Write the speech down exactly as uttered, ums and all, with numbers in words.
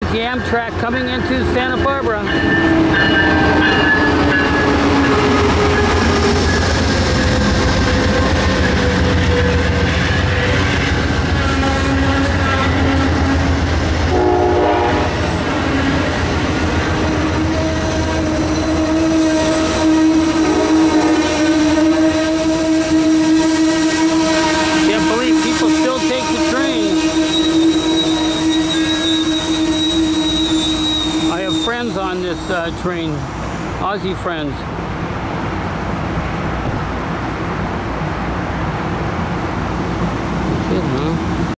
the Amtrak coming into Santa Barbara. Can't believe people still take the train. I have friends on this uh, train, Aussie friends.